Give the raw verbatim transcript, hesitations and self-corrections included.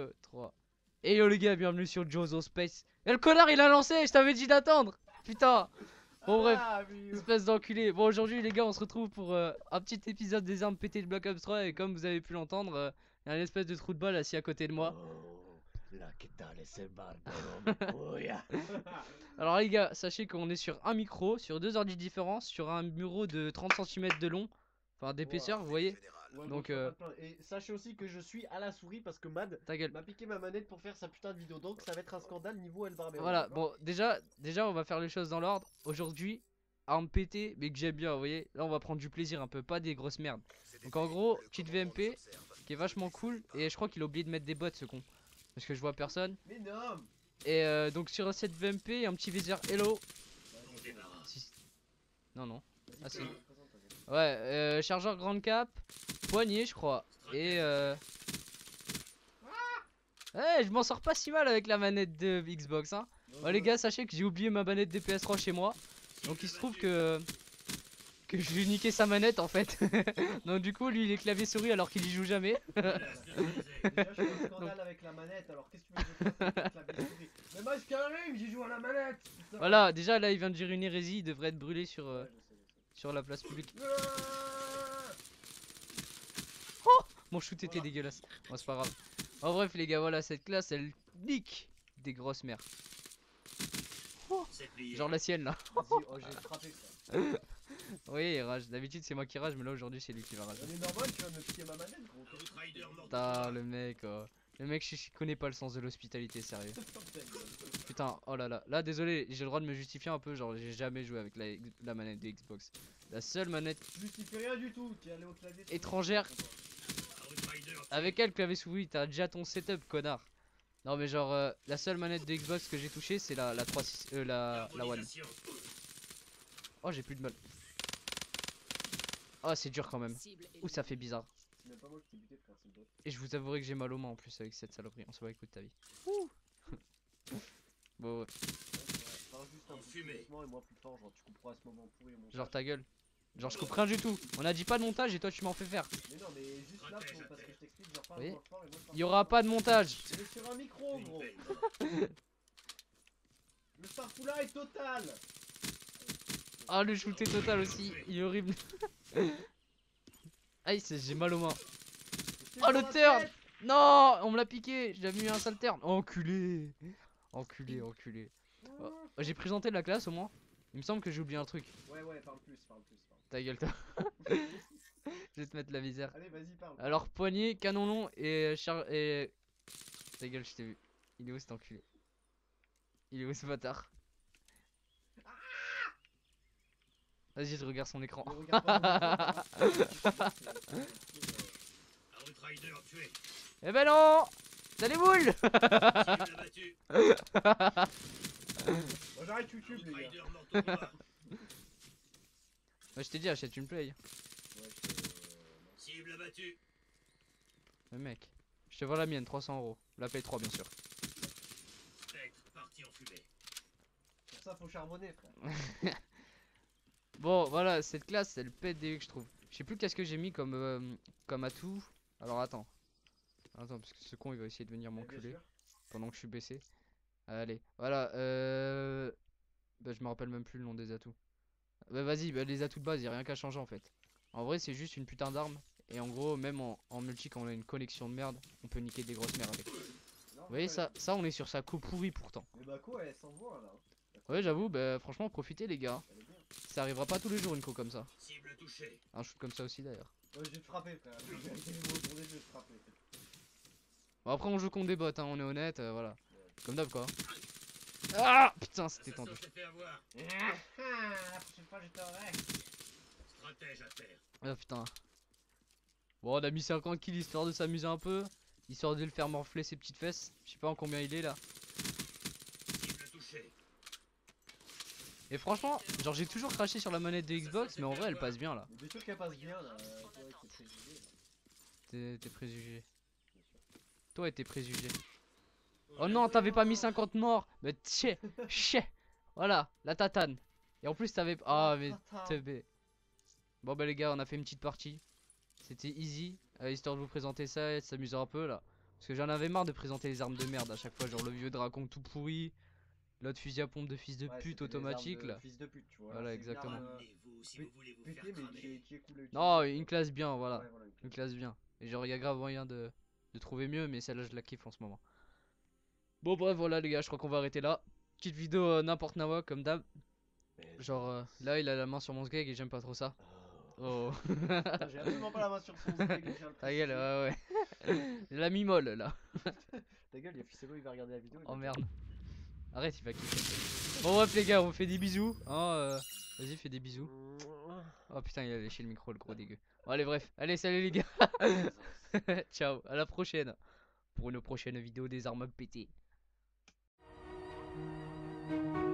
deux, trois. Et yo les gars, bienvenue sur Jozo Space. Et le connard il a lancé, je t'avais dit d'attendre. Putain. Bon bref, Ah, oui, oui. espèce d'enculé. Bon aujourd'hui les gars on se retrouve pour euh, un petit épisode des armes pétées de Black Ops trois. Et comme vous avez pu l'entendre, euh, il y a une espèce de trou de balle assis à côté de moi. Oh, là, que tal ese barbero, mi cuya. Alors les gars, sachez qu'on est sur un micro, sur deux ordi différents, sur un bureau de trente centimètres de long. Enfin d'épaisseur, Wow. vous voyez. Ouais, Donc, bon, euh, ça va plein. Et sachez aussi que je suis à la souris parce que Mad Ta gueule. m'a piqué ma manette pour faire sa putain de vidéo. Donc ça va être un scandale niveau El Barbero. Voilà, d'accord. bon, déjà, déjà, on va faire les choses dans l'ordre. Aujourd'hui, arme pétée, mais que j'aime bien, vous voyez. Là, on va prendre du plaisir un peu, pas des grosses merdes. Donc, en gros, petite V M P qui est vachement cool. Et je crois qu'il a oublié de mettre des bottes, ce con. Parce que je vois personne. Mais non. Et euh, donc, sur cette V M P, il y a un petit viseur Hello. Si- Non, non. Ah, si. Ouais, euh, chargeur grande cap, poignée, je crois. Et euh. Ouais, je m'en sors pas si mal avec la manette de Xbox, hein. Ouais, les gars, sachez que j'ai oublié ma manette de P S trois chez moi. Donc il se trouve que que je lui ai niqué sa manette en fait. Donc du coup, lui il est clavier souris alors qu'il y joue jamais. Déjà, je fais un scandale avec la manette. Alors qu'est-ce que tu veux que je fasse avec la clavier souris? Mais moi, je carré, j'ai joué à la manette. Putain. Voilà, déjà là il vient de dire une hérésie, il devrait être brûlé sur euh, Ouais, je sais, je sais. sur la place publique. Ah. Mon shoot était dégueulasse. Bon, c'est pas grave. En bref, les gars, voilà, cette classe elle nique des grosses mères. Genre la sienne là. Vas-y, oh, j'ai frappé ça. Oui, il rage. D'habitude c'est moi qui rage, mais là aujourd'hui c'est lui qui va rager. On est normal, tu vas me piquer ma manette, gros. Putain, le mec, oh. Le mec, je, je connais pas le sens de l'hospitalité, sérieux. Putain, oh là là. Là, désolé, j'ai le droit de me justifier un peu. Genre, j'ai jamais joué avec la, la manette de Xbox. La seule manette Justifie rien du tout. Tu es allé au clavier. étrangère. Avec elle, clavier souris, t'as déjà ton setup, connard. Non, mais genre, euh, la seule manette de Xbox que j'ai touché, c'est la, la trois six. Euh, la, la One. Oh, j'ai plus de mal. Oh, c'est dur quand même. Ouh, ça fait bizarre. C'est même pas moi qui t'ai buté, frère, c'est le bot. Et je vous avouerai que j'ai mal aux mains en plus avec cette saloperie. On se voit, écoute ta vie. Ouh. Bon, ouais. Parle juste un peu plus doucement et moi plus fort, genre tu couperas à ce moment pourri au montage. Genre ta gueule. Genre je coupe rien du tout. On a dit pas de montage et toi tu m'en fais faire. Mais non, mais juste là pour, parce que je t'explique, genre parle Oui. moins fort et moi je parle Il y aura pas de montage. Mais sur un micro, gros. Le farfoulah est total. Ah, le shoot est total aussi. Il est horrible. Aïe, c'est- j'ai mal aux mains. Oh le turn. Non, on me l'a piqué. J'avais mis un sale turn. Enculé. Enculé, enculé. Oh, j'ai présenté la classe au moins. Il me semble que j'ai oublié un truc. Ouais, ouais, parle plus, parle plus. Parle Ta gueule, toi. Je vais te mettre la misère. plus. Allez, vas-y, parle. Alors, poignée, canon long et char. Et. Ta gueule, je t'ai vu. Il est où cet enculé? Il est où ce bâtard? Vas-y, je regarde son écran. Ne regarde pas mon écran. Eh ben non! T'as les boules! Bon, j'arrête YouTube, les gars. Bah, je t'ai dit, achète une play. Ouais, Cible abattue. Mais mec, je te vends la mienne, trois cents euros. La play trois, bien sûr. Spectre parti en fumée. pour ça, faut charbonner, frère. Bon, voilà, cette classe, c'est le pète des que je trouve. Je sais plus qu'est-ce que j'ai mis comme, euh, comme atout. Alors attends. Attends, parce que ce con il va essayer de venir Bien m'enculer sûr. pendant que je suis baissé. Allez, voilà. Euh... Bah, je me rappelle même plus le nom des atouts. Bah, vas-y, bah, les atouts de base, y a rien qu'à changer en fait. En vrai, c'est juste une putain d'arme. Et en gros, même en, en multi, quand on a une connexion de merde, on peut niquer des grosses merdes avec. Vous Non, voyez, ouais. ça, ça, on est sur sa co pourrie pourtant. Mais bah quoi, elle s'envoie là. Ouais, j'avoue, bah franchement, profitez les gars. Elle est bien. Ça arrivera pas tous les jours une co comme ça. Cible touchée. Un shoot comme ça aussi d'ailleurs. Ouais, je vais te frapper, frère. Je vais arrêter les mots autour des jeux, je vais te frapper. Bon, après, on joue contre des bots, hein, on est honnête, euh, voilà. Comme d'hab quoi. Ah putain, c'était tendu. Assassin s'est fait avoir. Ah, la prochaine fois, je t'aurai. Stratège à terre. Ah putain. Bon, on a mis cinquante kills histoire de s'amuser un peu. Histoire de le faire morfler ses petites fesses. Je sais pas en combien il est là. Cible touchée. Et franchement, genre j'ai toujours craché sur la manette de Xbox, mais en vrai elle passe bien là. Mais bien sûr qu'elle passe bien là. euh, Toi, avec tes préjugés. là. T'es t'es préjugé. Bien sûr. Toi et tes préjugés. Oh non, t'avais pas mis cinquante morts. Mais tchè, chè. Voilà, la tatane. Et en plus t'avais. Ah, mais teubé. Bon, bah les gars, on a fait une petite partie. C'était easy. Euh, histoire de vous présenter ça et de s'amuser un peu là. Parce que j'en avais marre de présenter les armes de merde à chaque fois. Genre le vieux dragon tout pourri. L'autre fusil à pompe de fils de Ouais, pute c'était des armes automatique de là. Fils de pute, tu vois. Voilà, là, c'est une exactement. arme, euh, Ramenez-vous si put- vous voulez vous pétée, faire mais qui est, cramer. qui est cool à utiliser. Non, quoi. une classe bien, voilà. Ouais, voilà, une Une classe. classe bien. Et genre, il y a grave moyen de, de trouver mieux, mais celle-là, je la kiffe en ce moment. Bon, bref, voilà, les gars, je crois qu'on va arrêter là. Petite vidéo euh, n'importe nawa, comme d'hab. Mais Genre, euh, là, il a la main sur mon sgeg et j'aime pas trop ça. Oh. Oh. Putain, j'ai absolument pas la main sur son steak, je tiens à le Ta gueule, préciser. ouais, ouais. La mi-molle, là. Ta gueule, il y a Ficello, il va regarder la vidéo. il Oh va merde. Arrête, il va kiffer. Bon, bref, les gars, on fait des bisous. Hein, euh, Vas-y, fais des bisous. Oh putain, il a léché le micro, le gros dégueu. Bon, allez, bref. Allez, salut, les gars. dire. Ciao, à la prochaine. Pour une prochaine vidéo des armes à péter.